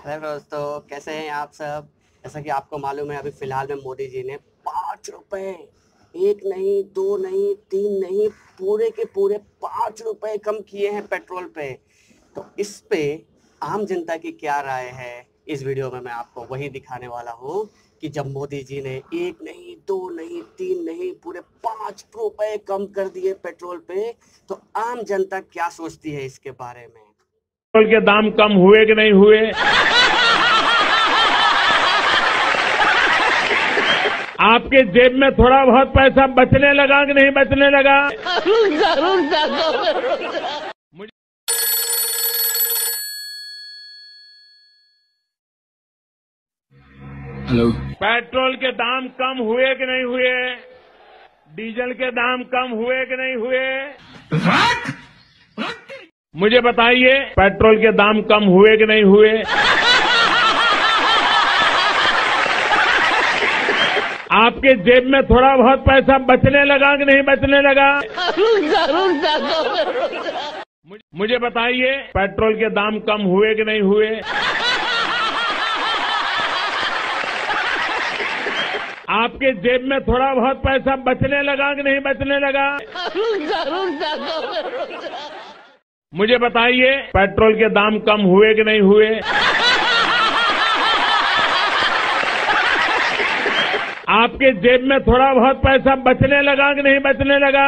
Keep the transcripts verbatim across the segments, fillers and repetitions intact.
Hello दोस्तों, कैसे हैं आप सब। जैसा कि आपको मालूम है, अभी फ़िलहाल में मोदी जी ने पाँच रुपए, एक नहीं, दो नहीं, तीन नहीं, पूरे के पूरे पाँच रुपए कम किए हैं पेट्रोल पे। तो इस पे आम जनता की क्या राय है, इस वीडियो में मैं आपको वही दिखाने वाला हूँ कि जब मोदी जी ने एक नहीं, दो नहीं, तीन नहीं, पूरे पाँच रुपए कम कर दिए पेट्रोल पे, तो आम जनता क्या सोचती है इसके बारे में। पेट्रोल के दाम कम हुए कि नहीं हुए? आपके जेब में थोड़ा बहुत पैसा बचने लगा कि नहीं बचने लगा? मुझे हेलो। पेट्रोल के दाम कम हुए कि नहीं हुए? डीजल के दाम कम हुए कि नहीं हुए? मुझे बताइए, पेट्रोल के दाम कम हुए कि नहीं हुए? आपके जेब में थोड़ा बहुत पैसा बचने लगा कि नहीं बचने लगा? मुझे बताइए, पेट्रोल के दाम कम हुए कि नहीं हुए? आपके जेब में थोड़ा बहुत पैसा बचने लगा कि नहीं बचने लगा? मुझे बताइए, पेट्रोल के दाम कम हुए कि नहीं हुए? आपके जेब में थोड़ा बहुत पैसा बचने लगा कि नहीं बचने लगा?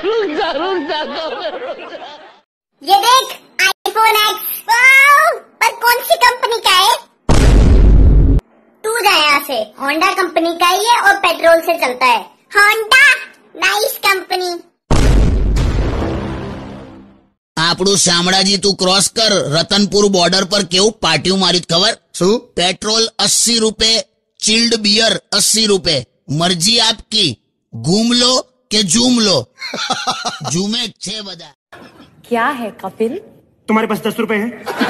ये देख, आईफोन एक्स, वाव! पर कौन सी कंपनी का है? तू जा यहाँ से। होंडा कंपनी का ही है और पेट्रोल से चलता है। Honda nice company. આપણું શામળાજી તું ક્રોસ કર રતનપુર બોર્ડર પર કેવું પાટિયું માર્યું ખબર શું? પેટ્રોલ अस्सी રૂપે, ચિલ્ડ બિયર अस्सी રૂપે, મરજી આપકી, ઘૂમ લો કે ઝૂમ લો. ઝૂમે જ છે બધા. क्या है कपिल? तुम्हारे पास दस रुपए हैं?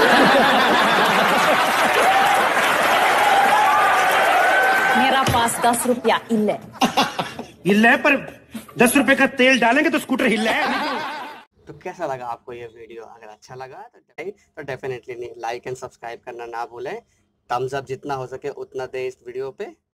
मेरा पास दस रुपया इल्ले. हिल है, पर दस रुपए का तेल डालेंगे तो स्कूटर हिल है. तो कैसा लगा आपको ये वीडियो? अगर अच्छा लगा तो तो डेफिनेटली नहीं लाइक एंड सब्सक्राइब करना ना भूलें। थम्स अप जितना हो सके उतना दे इस वीडियो पे।